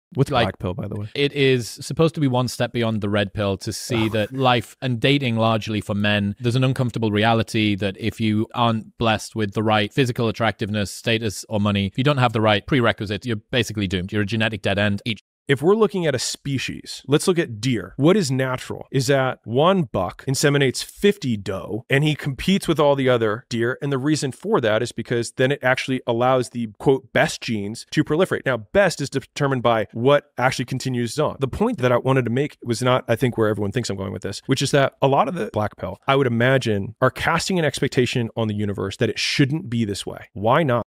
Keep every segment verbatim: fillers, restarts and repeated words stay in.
What's like, Blackpill, by the way? It is supposed to be one step beyond the red pill to see that life and dating largely for men, there's an uncomfortable reality that if you aren't blessed with the right physical attractiveness, status, or money, if you don't have the right prerequisites, you're basically doomed. You're a genetic dead end. Each If we're looking at a species, let's look at deer. What is natural is that one buck inseminates fifty doe and he competes with all the other deer. And the reason for that is because then it actually allows the quote best genes to proliferate. Now, best is determined by what actually continues on. The point that I wanted to make was not, I think, where everyone thinks I'm going with this, which is that a lot of the Blackpill, I would imagine, are casting an expectation on the universe that it shouldn't be this way. Why not?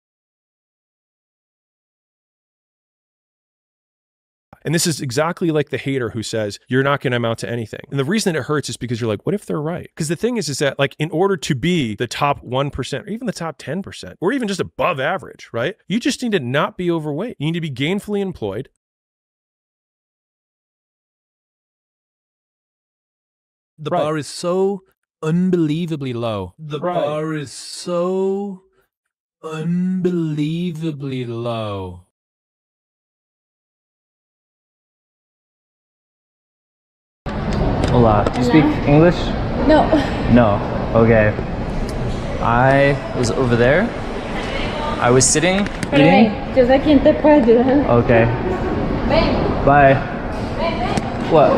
And this is exactly like the hater who says, you're not going to amount to anything. And the reason it hurts is because you're like, what if they're right? Because the thing is, is that like, in order to be the top one percent or even the top ten percent, or even just above average, right? You just need to not be overweight. You need to be gainfully employed. The Right. bar is so unbelievably low. The Right. bar is so unbelievably low. Hola, do you speak English? No. No, okay. I was over there. I was sitting, eating. Just aquí te puedo ayudar. Okay. Ven. Bye. Ven, ven. What?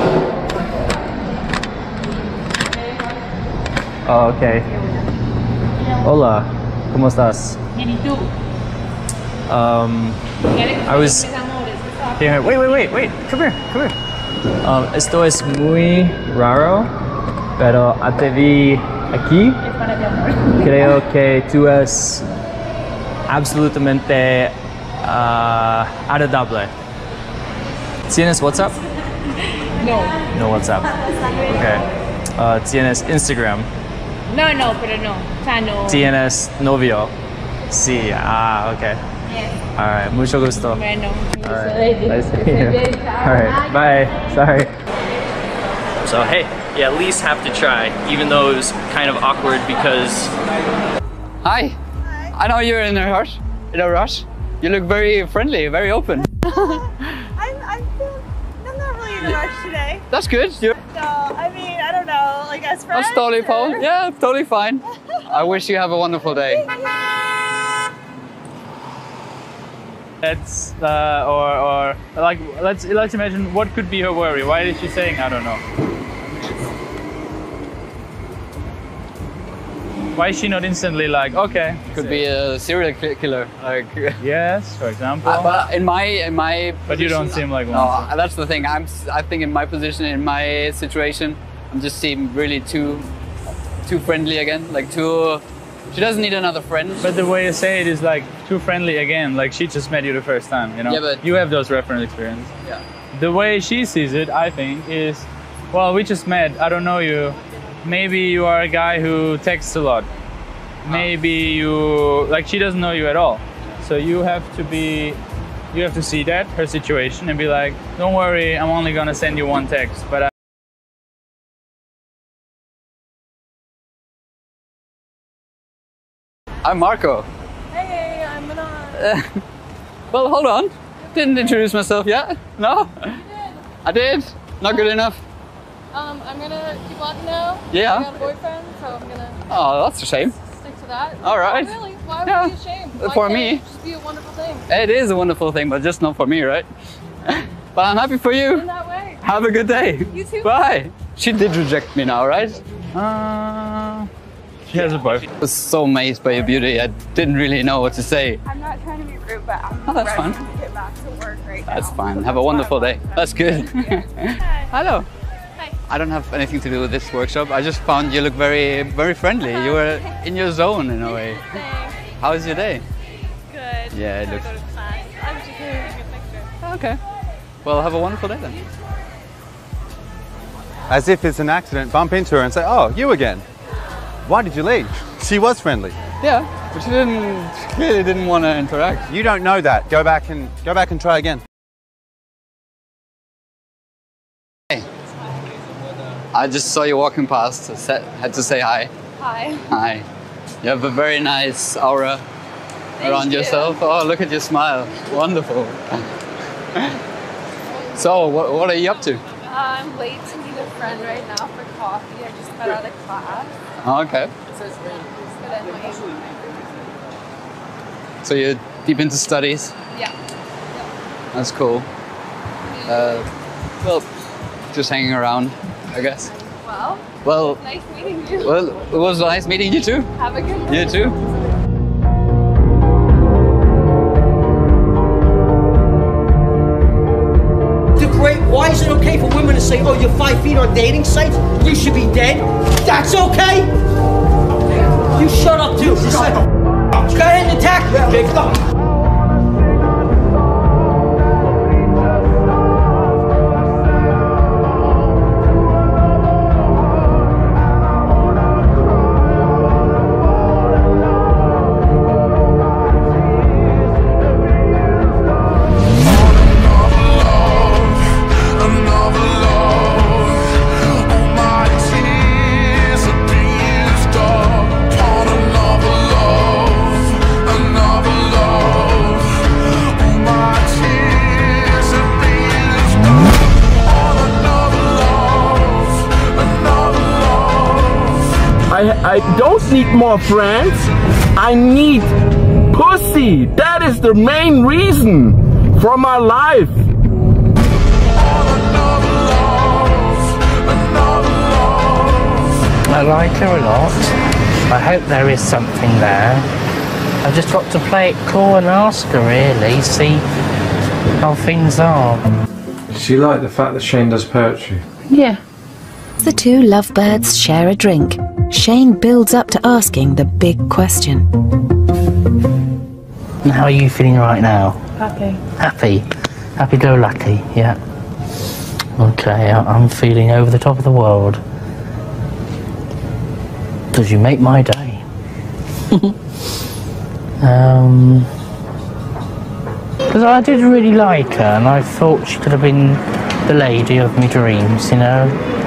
Oh, okay. Hola, ¿cómo estás? Bien, ¿y tú? Um, I was here. Wait, wait, wait, wait. Come here, come here. Um, esto es muy raro, pero te vi aquí. Creo que tú es absolutamente uh, agradable. ¿Tienes WhatsApp? No. No WhatsApp. Okay. Uh, ¿Tienes Instagram? No, no, pero no. O sea, no. ¿Tienes novio? Sí. Ah, okay. Yes. All right. Mucho gusto. Bueno. All right. Nice to meet you. All right. Bye. Sorry. So hey, you at least have to try, even though it was kind of awkward because. Hi. Hi. I know you're in a rush. In a rush. You look very friendly, very open. I'm, I'm, feel, I'm not really in a rush today. That's good. You're No, I mean, I don't know, like as friends. That's totally or... fine. Yeah, totally fine. I wish you have a wonderful day. Let's uh, or or like let's let's imagine what could be her worry. Why is she saying I don't know? Why is she not instantly like okay? Could be a serial ki- killer. Like Yes, for example. Uh, but in my in my But you don't position- seem like one. No, that's the thing. I'm s- I think in my position, in my situation, I'm just seem really too too friendly again. Like too. She doesn't need another friend. But the way you say it is like too friendly again. Like she just met you the first time, you know. Yeah, but- you have those reference experience. Yeah. The way she sees it, I think, is, well, we just met. I don't know you. Maybe you are a guy who texts a lot. Maybe you like she doesn't know you at all. So you have to be, you have to see that her situation and be like, don't worry, I'm only gonna send you one text, but. I I'm Marco. Hey, I'm Manon. Well, hold on. Didn't introduce myself yet. No? You did. I did. Not good enough. Um, I'm gonna keep walking now. Yeah. I got a boyfriend, so I'm gonna Oh, that's a shame. stick to that. All right. Not really? Why would Yeah. it be a shame? Why For can't me. it just be a wonderful thing. It is a wonderful thing, but just not for me, right? But I'm happy for you. In that way. Have a good day. You too. Bye. She did reject me now, right? Uh, she has a boyfriend. I was so amazed by your beauty. I didn't really know what to say. I'm not trying to be rude, but I'm Oh, that's ready fine. to get back to work right now. That's fine. So Have a that's wonderful why I day. wanted to- That's good. Hi. Hello. Hi. I don't have anything to do with this workshop. I just found you look very, very friendly. You were in your zone in a way. Thanks. How was your day? Good. Yeah, it Gotta looks- go to class. I was just here to take a picture. Okay. Well, have a wonderful day then. As if it's an accident, bump into her and say, oh, you again. Why did you leave? She was friendly. Yeah, but she didn't, she clearly didn't want to interact. You don't know that. Go back and go back and try again. Hey. I just saw you walking past. I said, had to say hi. Hi. Hi. You have a very nice aura around you. yourself. Oh, look at your smile. Wonderful. So, what, what are you up to? Uh, I'm late to meet a friend right now for coffee. I just got out of class. Oh, okay. So you're deep into studies? Yeah. That's cool. Uh, well, just hanging around, I guess. Well, Well, nice meeting you. well, it was nice meeting you too. Have a good day. You too. Great. Why is it okay for women to say, oh, you're five feet on dating sites? You should be dead. That's okay? You shut up, too. Go ahead and attack me, big fuck. I, I don't need more friends. I need pussy. That is the main reason for my life. I like her a lot. I hope there is something there. I've just got to play it cool and ask her, really, see how things are. Does she like the fact that Shane does poetry? Yeah. The two lovebirds share a drink. Shane builds up to asking the big question. And how are you feeling right now? Happy. Happy? Happy-go-lucky, yeah. Okay, I'm feeling over the top of the world. Because you make my day. um... Because I did really like her, and I thought she could have been the lady of my dreams, you know?